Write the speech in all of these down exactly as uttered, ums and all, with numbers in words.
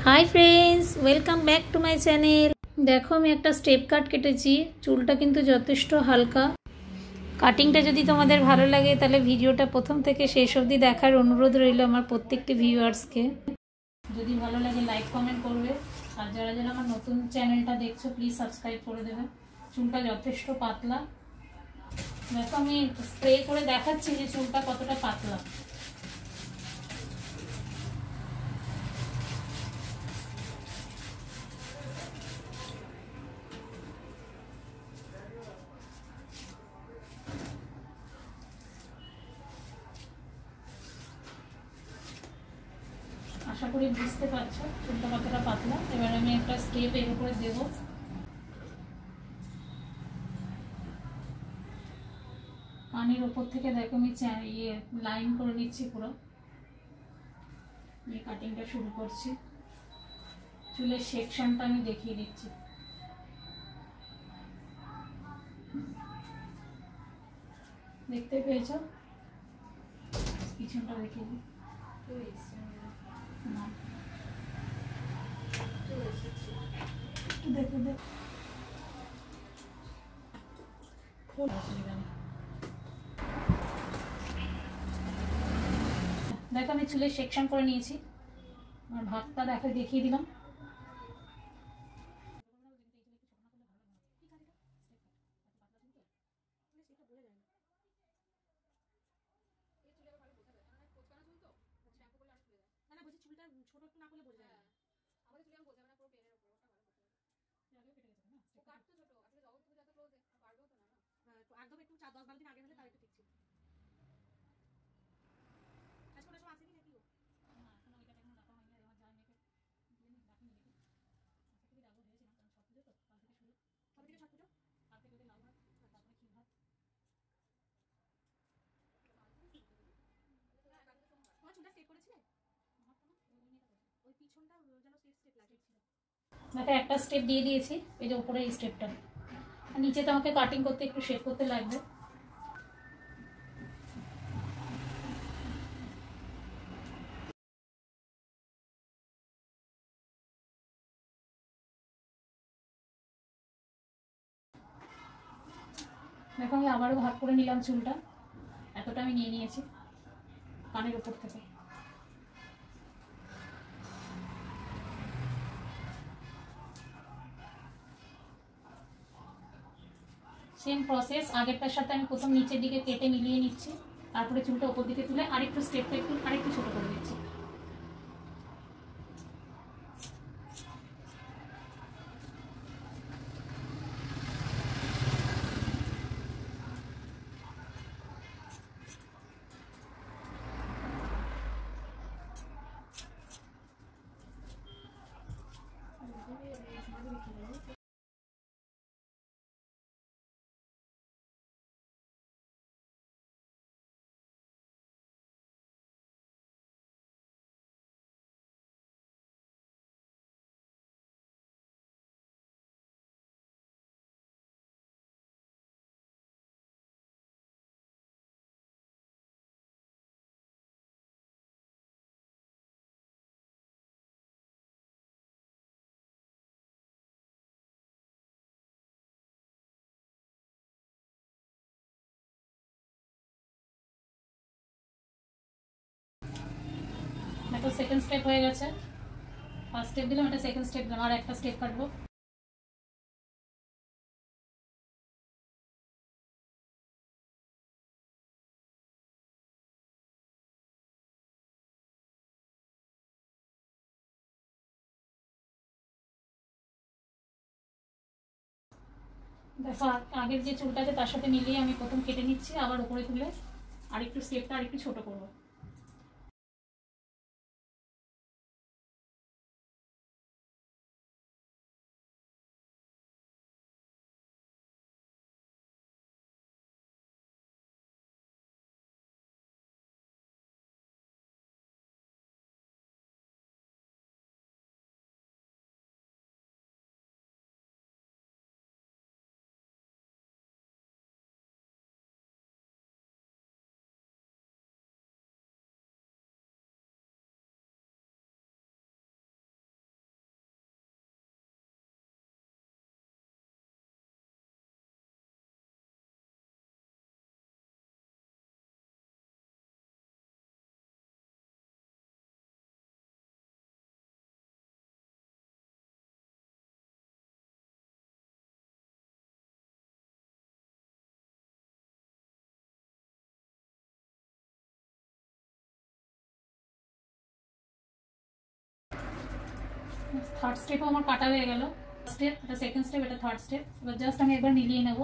High friends welcome back to my channel. देखो मैं एक स्टेप काट केटेছি चुलटा किन्तु যথেষ্ট হালকা। কাটিংটা যদি তোমাদের ভালো লাগে তাহলে ভিডিওটা প্রথম থেকে শেষ অবধি দেখার অনুরোধ রইল আমার প্রত্যেকটি ভিউয়ার্সকে। যদি ভালো লাগে লাইক কমেন্ট করবে, আর যারা যারা আমার নতুন চ্যানেলটা দেখছো প্লিজ সাবস্ক্রাইব করে দেবে। চুলটা যথেষ্ট পাতলা, দেখো আমি স্প্রে করে দেখাচ্ছি যে চুলটা কতটা পাতলা। আশা করি বুঝতে পারছো চুলটা কতটা পাতলা। এবার আমি একটা স্টেপ এর উপরে দেব। কানের উপর থেকে দেখো আমি ইয়ে লাইন করে নিচ্ছি পুরো। এই কাটিংটা শুরু করছি, চুলের সেকশনটা আমি দেখিয়ে দিচ্ছি। দেখতে পেয়েছো? পিছনটা দেখিয়ে দিই। দেখো দেখো দেখো আমি চুলের সেকশন করে নিয়েছি। আমার ভাগটা দেখো দেখিয়ে দিলাম। ছোট একটু না করলে বোঝা যায় না। আমাদের চুলে আমি বোঝাবে না, পুরো পেনের উপর ওটা ভালো করতে হবে। কেটে গেছে না ও কাট তো ছোট, আসলে জগৎ থেকে যত ক্লোজ পারবেও তো না না। হ্যাঁ তো একদম একটু চার দশ বারো দিন আগে হলে তার একটু ঠিক ছিল। আজকে সব আসেনি নাকি ও? না এখন ওইটা এখন রাখা হয়নি। আমার যা মেয়েকে ক্লিনিক রাখিনি দেখি আজকে থেকে যাবো ভেবেছিলাম, কারণ ছট পুজো তো কাল থেকে শুরু। কবে থেকে ছট পুজো? কাল থেকে ওদের লাউ ভাত, তারপরে ক্ষীর ভাত। তোমার চুলটা স্ট্রেট করেছিলে? ওই পিছনটা যেন স্ট্রেট স্ট্রেট লাগে ছিল। দেখো একটা স্টেপ দিয়ে দিয়েছি, এই যে উপরে এই স্টেপটা। আর নিচে তো আমাকে কাটিং করতে একটু শেপ করতে লাগবে। দেখো আমি আবারও ভাগ করে নিলাম চুলটা, এতটা আমি নিয়ে নিয়েছি কানের উপর থেকে। সেম প্রসেস আগেরটার সাথে আমি প্রথম নিচের দিকে কেটে মিলিয়ে নিচ্ছি, তারপরে চুলটা উপর দিকে তুলে আরেকটু স্টেপটা একটু আরেকটু ছোট করে দিচ্ছি। একটা সেকেন্ড স্টেপ হয়ে গেছে। ফার্স্ট স্টেপ দিলাম, এটা সেকেন্ড স্টেপ দিলাম, আর একটা স্টেপ কাটবো। দেখো আগের যে চুলটা আছে তার সাথে মিলিয়ে আমি প্রথম কেটে নিচ্ছি, আবার উপরে তুলে আরেকটু স্টেপটা আরেকটু ছোট করবো। থার্ড স্টেপও আমার কাটা হয়ে গেল। স্টেপ, এটা সেকেন্ড স্টেপ, এটা থার্ড স্টেপ। এবার জাস্ট আমি একবার মিলিয়ে নেব।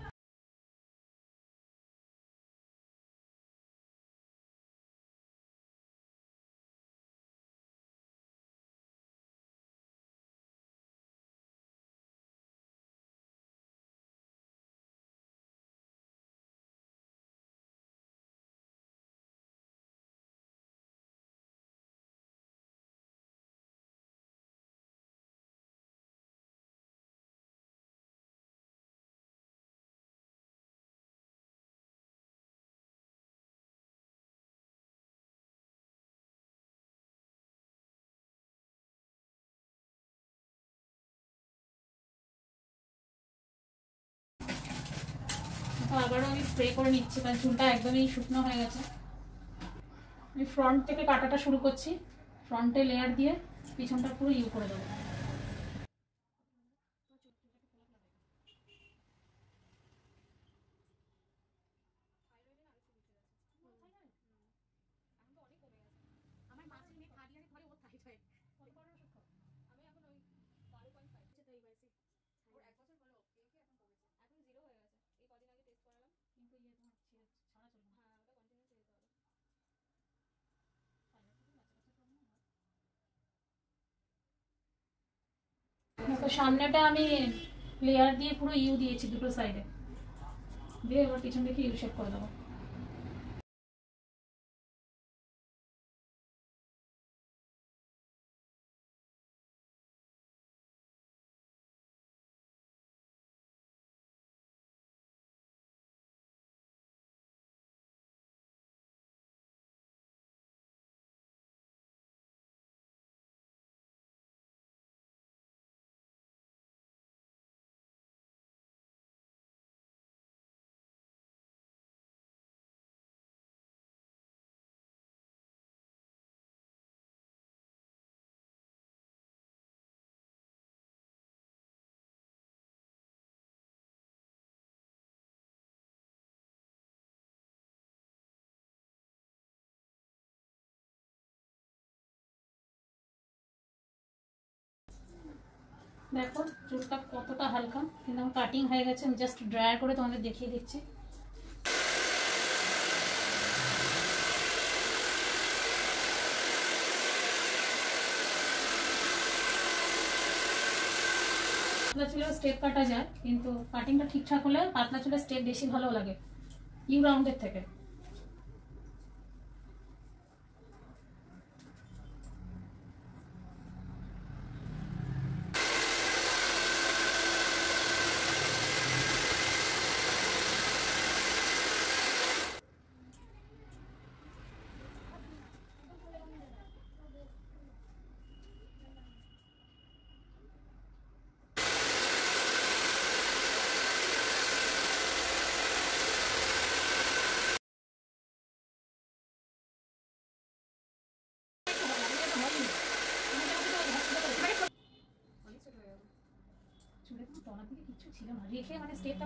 আবারও আমি স্প্রে করে নিচ্ছি, কারণ চুলটা একদমই শুকনো হয়ে গেছে। আমি ফ্রন্ট থেকে কাটাটা শুরু করছি, ফ্রন্টে লেয়ার দিয়ে পিছনটা পুরো ইউ করে দেবো। তো সামনেটা আমি লেয়ার দিয়ে পুরো ইউ দিয়েছি দুটো সাইডে, দিয়ে এবার পিছন দিকে ইউ শেপ করে দেবো। দেখো চুলটা কতটা হালকা, কিন্তু আমার কাটিং হয়ে গেছে। আমি জাস্ট ড্রায়ার করে তোমাদের দেখিয়ে দিচ্ছি। পাতলা চুলে স্টেপ কাটা যায়, কিন্তু কাটিংটা ঠিকঠাক হলে পাতলা চুলে স্টেপ বেশি ভালো লাগে ইউ রাউন্ডের থেকে। চুলে কোনো তলার দিকে কিচ্ছু ছিল না, রেখে মানে স্টেপটা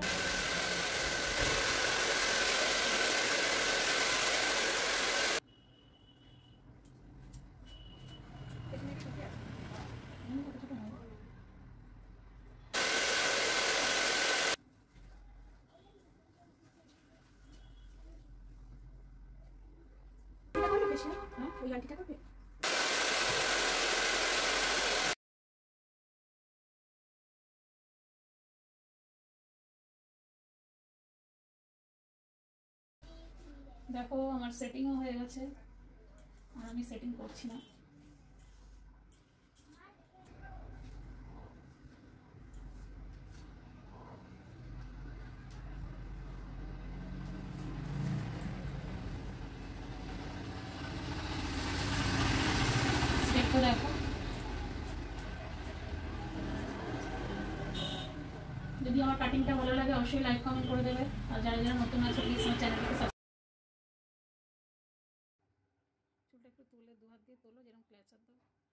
ওই আন্টিটা করবে। দেখো আমার সেটিংও হয়ে গেছে, আর আমি সেটিং করছি না। স্টেপটা দেখো। যদি আমার কাটিংটা ভালো লাগে অবশ্যই লাইক কমেন্ট করে দেবে, আর যারা যারা নতুন আছে প্লিজ আমার চ্যানেলটাকে সাবস্ক্রাইব। চুলটা একটু তুলে দু হাত দিয়ে তোলো, যেরকম ক্ল্যাচার দাও।